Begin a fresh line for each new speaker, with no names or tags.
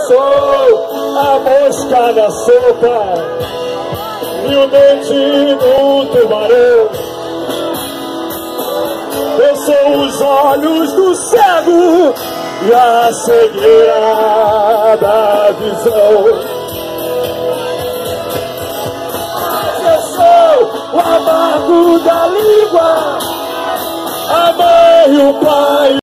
sou a mosca na sopa e o dente do tubarão. Eu sou os olhos do cego e a cegueira da visão. Eu sou o amargo da língua, a mãe e o pai.